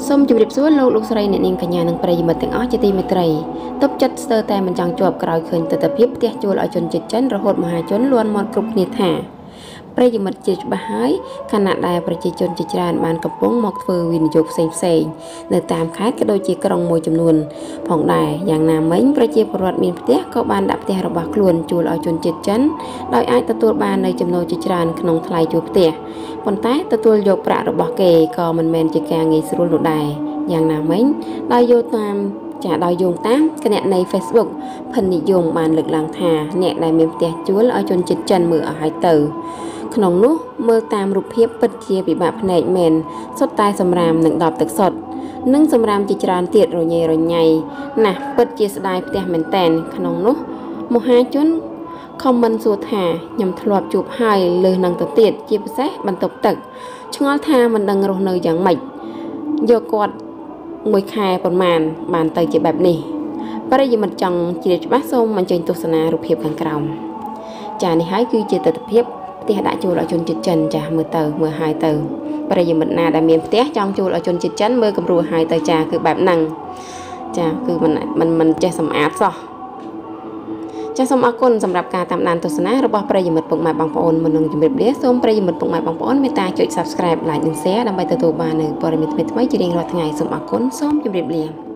សូមជម្រាបសួរលោកស្រីអ្នកនាងកញ្ញានិងប្រិយមិត្តទាំងអស់ជាទីមេត្រីទប់ចិត្តស្ទើរតែមិនចង់ជាប់ក្រោយឃើញទស្សនវិជ្ជាផ្ទះជួលឲ្យជនជាតិចិនរហូតមហាជនលន់មាត់គ្រប់គ្នាថាប្រិយមិត្តជាច្បាស់ហើយខណៈដែលប្រជាជនជាច្រើនបានកំពុងមកធ្វើវិនិយោគផ្សេងនៅតាមខេត្តក៏ដូចជាក្រុងមួយចំនួនផងដែរយ៉ាងណាមិញប្រជាពលរដ្ឋមានផ្ទះក៏បានដាក់ផ្ទះរបស់ខ្លួនជួលឲ្យជនជាតិចិនដោយអាចទទួលបាននៅចំណូលជាច្រើនក្នុងថ្លៃជួលផ្ទះប៉ុន្តែទទួលយកប្រាក់របស់គេក៏មិនមែនជាការងាយស្រួលនោះដែរយ៉ាងណាមិញដោយយោងតាមគណនី Facebook ភិននិយមបានលើកឡើងថាអ្នកដែលមានផ្ទះជួលឲ្យជនជាតិចិនមើលឲ្យទៅក្នុងនោះមើលតាមរូបភាពពិតជាពិបាកភ្នែកមែនសុទ្ធតែសម្រាមនឹងដបទឹកសុទ្ធនិងសម្រាមជាច្រើនទៀតរញ៉េរញ៉ៃណាស់ពិតជាស្ដាយផ្ទះមែនតែនក្នុងនោះមហាជនខមមិនសួរថាខ្ញុំធ្លាប់ជួបហើយលើសនឹងទៅទៀតជាពិសេសបន្ទប់ទឹកឆ្ងល់ថាមិនដឹងរស់នៅយ៉ាងម៉េចយកគាត់មួយខែប្រមាណបានទៅជាបែបនេះប្រិយមិត្តចង់ជ្រាបច្បាស់សូមអញ្ជើញទស្សនារូបភាពខាងក្រោមចានេះហើយគឺជាទស្សនវិជ្ជាផ្ទះដាក់ជួលឲ្យជនជាតិចិនចាមើលហើយទៅប្រិយមិត្តណាដែលមានផ្ទះចង់ជួលឲ្យជនជាតិចិនមើលគំរូហើយទៅចាគឺបែបហ្នឹងចាគឺមិនចេះសម្អាតសោះចាសូមអរគុណសម្រាប់ការតាមដានទស្សនារបស់ប្រិយមិត្តពុកម៉ែបងប្អូនមុននឹងជម្រាបលាសូមប្រិយមិត្តពុកម៉ែបងប្អូនមេត្តាចុច Subscribe Like និង Share ដើម្បីទទួលបាននូវព័ត៌មានថ្មីៗជារៀងរាល់ថ្ងៃសូមអរគុណសូមជម្រាបលា